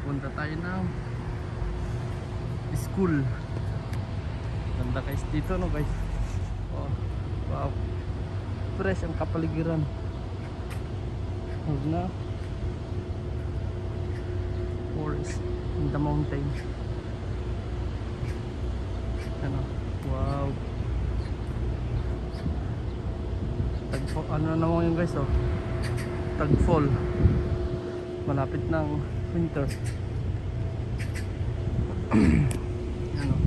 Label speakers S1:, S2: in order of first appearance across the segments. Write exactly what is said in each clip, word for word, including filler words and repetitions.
S1: Punta tayo ng school. Ganda guys dito no guys. Oh, wow. Fresh ang kapaligiran. Huwag na. Forest in the mountain. Ano? Wow. Tagfall. Ano naman yun guys oh. Tagfall. Malapit ng winter. Ano?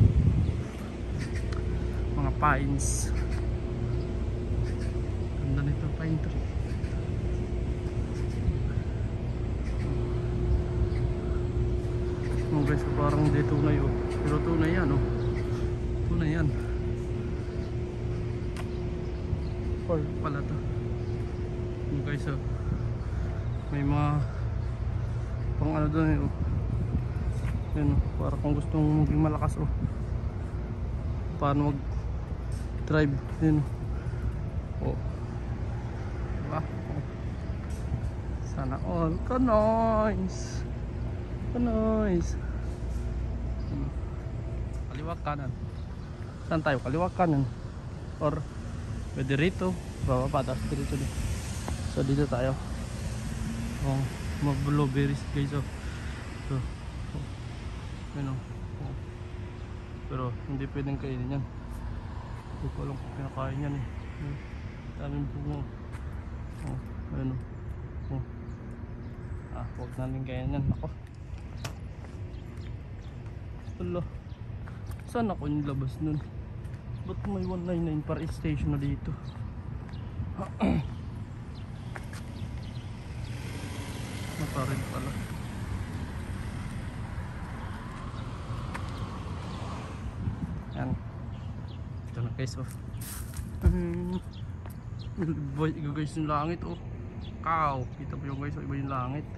S1: Mga pines. Ganda nito pine tree. Oh guys, parang di tunay oh. Pero tunay yan oh. Tunay yan. Or pala to. Oh guys oh. May mga pang ano doon eh oh. Yan oh. Para kung gustong maging malakas oh. Paano mag drive din oh. Diba? Oh. Sana all ka noise. Ka noise. Hmm. Kaliwa kanan. Saan tayo? Kaliwa kanan. Or pwede rito. Bababa tapos dito din. So dito tayo. Oh, mga blueberries guys oh. So, oh. Yan oh. Oh. Pero hindi pwedeng kainin yan. Hindi ko alam kung pinakain yan eh. Daming bungo. Oh, ayun oh. Oh. Ah, huwag natin kainin yan. Ako. Hala. Saan ako yung labas nun? Ba't may one ninety-nine para station na dito? Nakarin pala. Yan. Ito na guys oh. Boy, guys yung langit oh. Cow. Kita mo yung guys oh, iba yung langit.